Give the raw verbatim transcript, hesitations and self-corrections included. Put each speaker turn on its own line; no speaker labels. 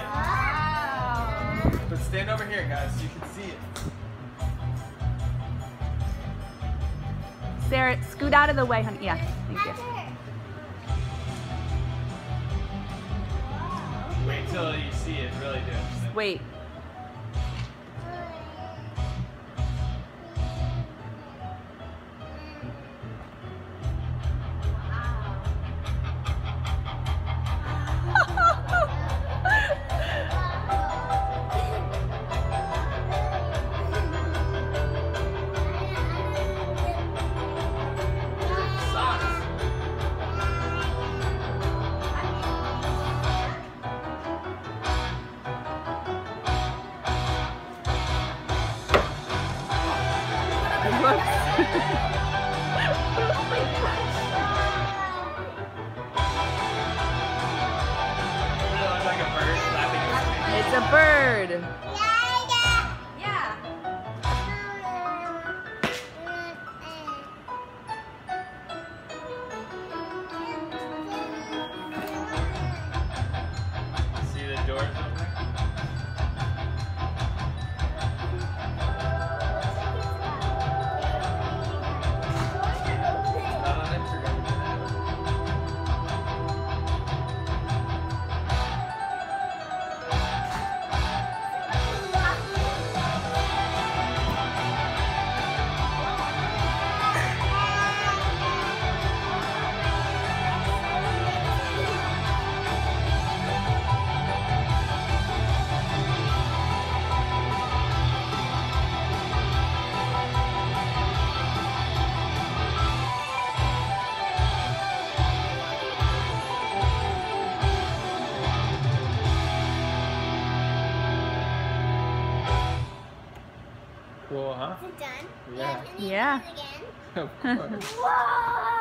it.
Wow.
But stand over here, guys, so you can see it.
Sarah, scoot out of the way, honey. Yeah, thank you.
Wait till you see it, really do.
Wait. It's a bird.
Yeah.
See the doors open? Not on Instagram. Cool, huh?
Is it done?
Yeah.
Can you
Yeah.
do it again?
Of course.
Whoa!